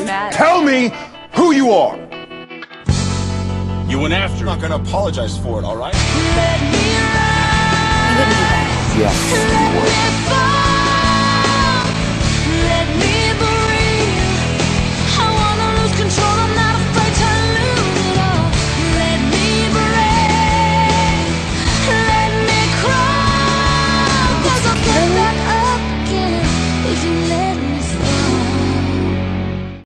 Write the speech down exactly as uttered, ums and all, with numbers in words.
matter. Tell me who you are. You went after I'm not gonna apologize for it, all right? Let me